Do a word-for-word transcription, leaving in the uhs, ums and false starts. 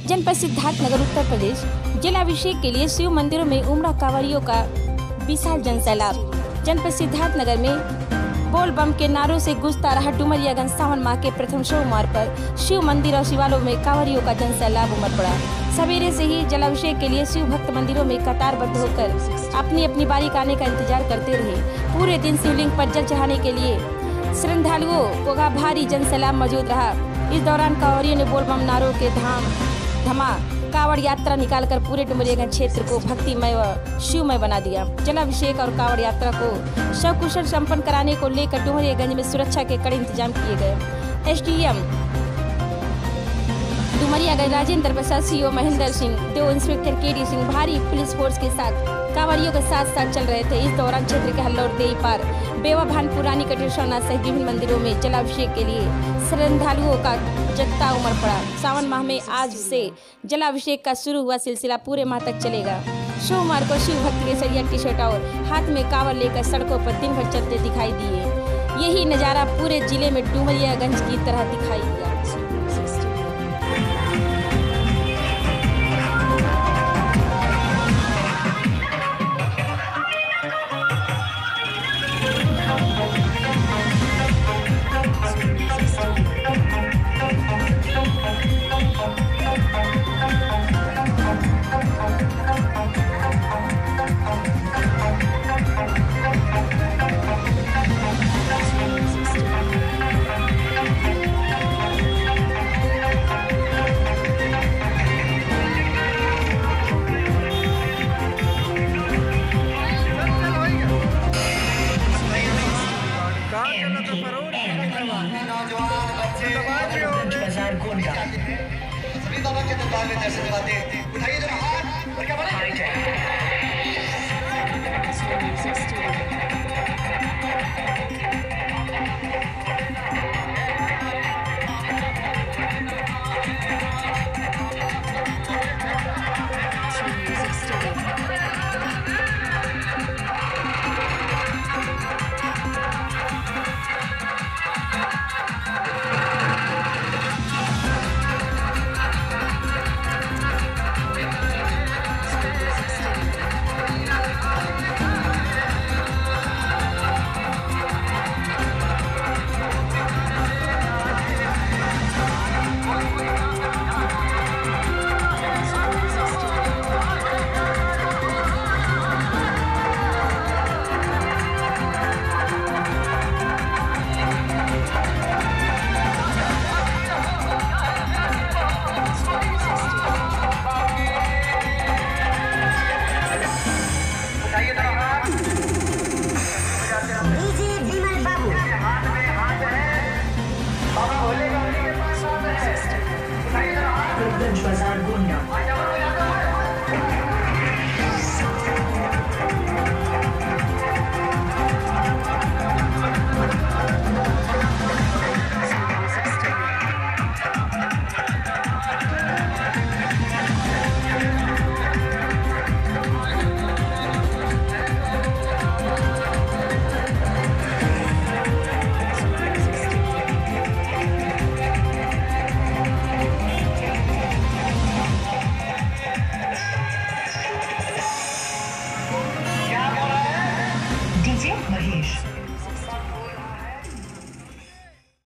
जनपद सिद्धार्थनगर उत्तर प्रदेश जलाभिषेक के लिए शिव मंदिरों में उमड़ा कांवरियों का विशाल जनसैलाब। जनपद सिद्धार्थनगर में बोल बम के नारों से गूंजता रहा डुमरियागंज। सावन माह के प्रथम सोमवार पर शिव मंदिर और शिवालयों में कांवरियों का जनसैलाब उमड़ पड़ा। सवेरे से ही जलाभिषेक के लिए शिव भक्त मंदिरों में कतारबद्ध होकर अपनी अपनी बारी आने का इंतजार करते रहे। पूरे दिन शिवलिंग पर जल चढ़ाने के लिए श्रद्धालुओं का भारी जनसैलाब मौजूद रहा। इस दौरान कांवरियों ने बोल बम नारों के धाम धमा कांवड़ यात्रा निकालकर पूरे डुमरियागंज क्षेत्र को भक्तिमय व शिवमय बना दिया। जलाभिषेक और कांवड़ यात्रा को सकुशल संपन्न कराने को लेकर डुमरियागंज में सुरक्षा के कड़े इंतजाम किए गए। एसडीएम डुमरियागंज राजेंद्र प्रसाद, सीओ महेंद्र सिंह, दो इंस्पेक्टर के डी सिंह भारी पुलिस फोर्स के साथ कांवरियों के साथ साथ चल रहे थे। इस दौरान क्षेत्र के हल्लौर देई पार बेवा भानपुर रानी कटेश्वरनाथ सहित विभिन्न मंदिरों में जलाभिषेक के लिए श्रद्धालुओं का जत्था उमड़ पड़ा। सावन माह में आज से जलाभिषेक का शुरू हुआ सिलसिला पूरे माह तक चलेगा। सोमवार को शिव भक्त केसरिया टी शर्ट और हाथ में कांवड़ लेकर सड़कों पर दिन भर चलते दिखाई दिए। यही नज़ारा पूरे जिले में डुमरियागंज की तरह दिखाई दिया। सभी बाबा के दरबार में दर्शन दिलाते हैं। उठाइए जरा हाथ और क्या बोले? बाजार गोंडा डीजे महेश।